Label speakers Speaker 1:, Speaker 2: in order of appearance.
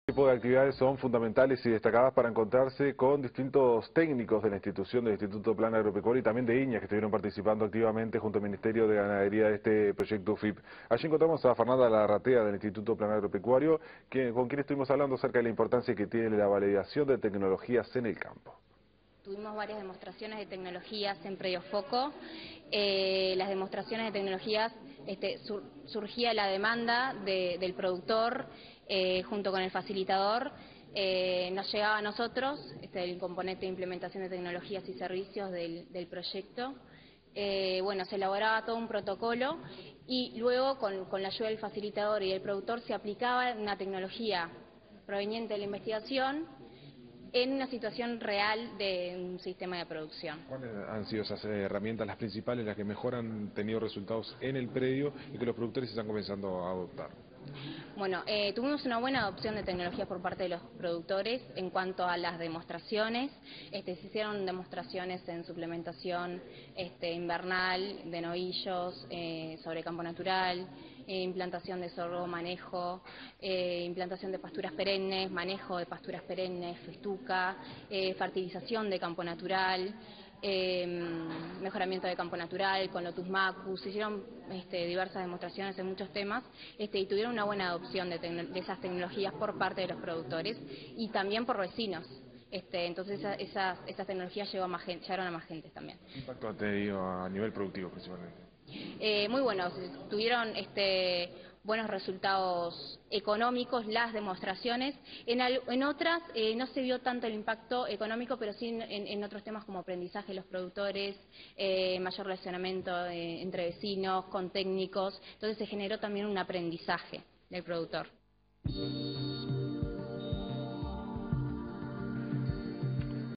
Speaker 1: Este tipo de actividades son fundamentales y destacadas para encontrarse con distintos técnicos de la institución del Instituto Plan Agropecuario y también de INIA que estuvieron participando activamente junto al Ministerio de Ganadería de este proyecto UFIP. Allí encontramos a Fernanda Larratea del Instituto Plan Agropecuario, con quien estuvimos hablando acerca de la importancia que tiene la validación de tecnologías en el campo.
Speaker 2: Tuvimos varias demostraciones de tecnologías en Predio Foco. Las demostraciones de tecnologías surgía la demanda del productor junto con el facilitador. Nos llegaba a nosotros el componente de implementación de tecnologías y servicios del proyecto. Bueno, se elaboraba todo un protocolo y luego con la ayuda del facilitador y del productor se aplicaba una tecnología proveniente de la investigación en una situación real de un sistema de producción.
Speaker 1: ¿Cuáles han sido esas herramientas, las principales, las que mejor han tenido resultados en el predio y que los productores están comenzando a adoptar?
Speaker 2: Bueno, tuvimos una buena adopción de tecnologías por parte de los productores en cuanto a las demostraciones. Se hicieron demostraciones en suplementación invernal, de novillos, sobre campo natural, implantación de sorgo, manejo, implantación de pasturas perennes, manejo de pasturas perennes, festuca, fertilización de campo natural, mejoramiento de campo natural, con Lotus Macus. Se hicieron diversas demostraciones en muchos temas y tuvieron una buena adopción de esas tecnologías por parte de los productores y también por vecinos. Entonces esas tecnologías llegaron a más gente también.
Speaker 1: ¿Qué impacto ha tenido a nivel productivo principalmente?
Speaker 2: Muy buenos, tuvieron buenos resultados económicos las demostraciones. En otras no se vio tanto el impacto económico, pero sí en otros temas como aprendizaje de los productores, mayor relacionamiento entre vecinos, con técnicos. Entonces se generó también un aprendizaje del productor.